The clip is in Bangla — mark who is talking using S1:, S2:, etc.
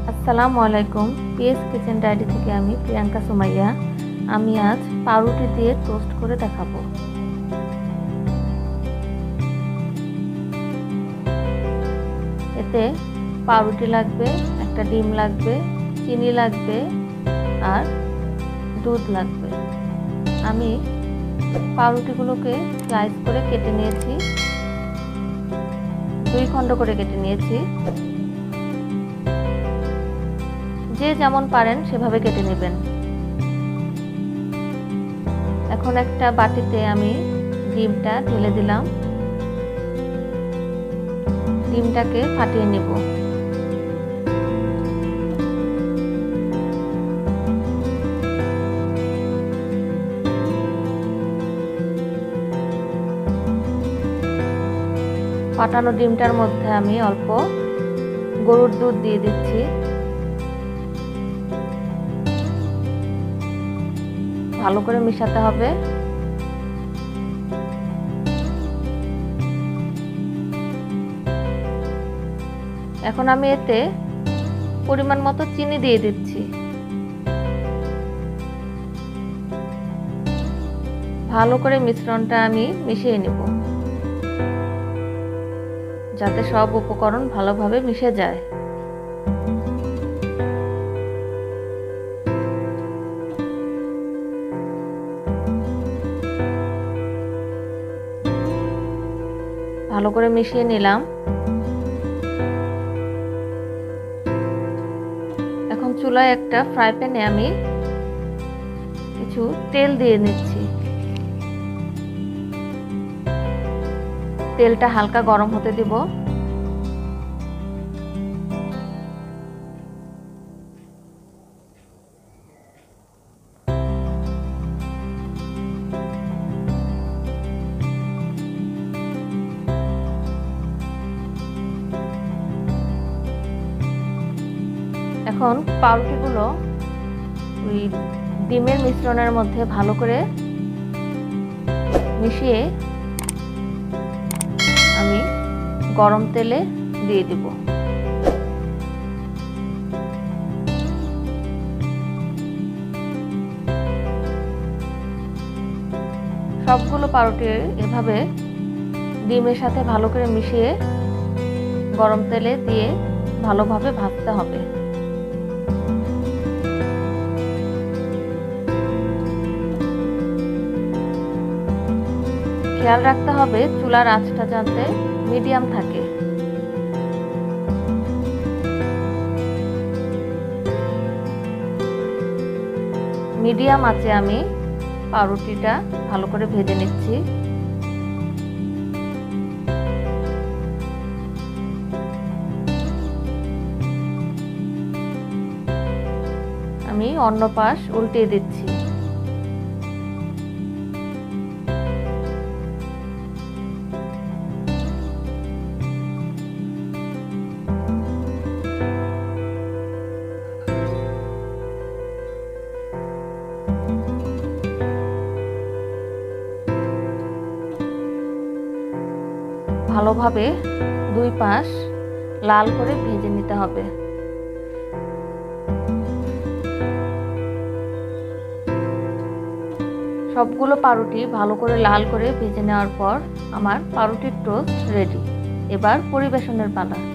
S1: আসসালামু আলাইকুম। পিএস কিচেন ডায়েরি থেকে আমি প্রিয়াঙ্কা সুমাইয়া। আমি আজ পাউরুটি দিয়ে টোস্ট করে দেখাবো। এতে পাউরুটি লাগবে, একটা ডিম লাগবে, চিনি লাগবে আর দুধ লাগবে। আমি পাউরুটিগুলোকে স্লাইস করে কেটে নিয়েছি, 2 খণ্ড করে কেটে নিয়েছি। যে যেমন পারেন সেভাবে কেটে নেবেন। এখন একটা বাটিতে আমি ডিমটা ঢেলে দিলাম, ডিমটাকে ফাটিয়ে নেব। ফাটানো ডিমটার মধ্যে আমি অল্প গরুর দুধ দিয়ে দিচ্ছি। ভালো করে মিশাতে হবে। এখন আমি এতে পরিমাণ মতো চিনি দিয়ে দিচ্ছি। ভালো করে মিশ্রণটা আমি মিশিয়ে নেব, যাতে সব উপকরণ ভালোভাবে মিশে যায়। ভালো করে মিশিয়ে নিলাম। এখন চুলায় একটা ফ্রাই প্যানে আমি কিছু তেল দিয়ে নিচ্ছি। তেলটা হালকা গরম হতে দিব। এখন পাউরুটিগুলো ওই ডিমের মিশ্রণের মধ্যে ভালো করে মিশিয়ে আমি গরম তেলে দিয়ে দেব। সবগুলো পাউরুটি এভাবে ডিমের সাথে ভালো করে মিশিয়ে গরম তেলে দিয়ে ভালোভাবে ভাজতে হবে। খেয়াল রাখতে হবে চুলার আঁচটা যাতে মিডিয়াম থাকে। মিডিয়াম আঁচে আমি পাউরুটিটা ভালো করে ভেজে নিচ্ছি। আমি অন্য পাশ উল্টিয়ে দিচ্ছি। ভালোভাবে 2 পাশ লাল করে ভেজে নিতে হবে। সবগুলো পাউরুটি ভালো করে লাল করে ভেজে নেওয়ার পর আমার পাউরুটির টোস্ট রেডি। এবার পরিবেশনের পালা।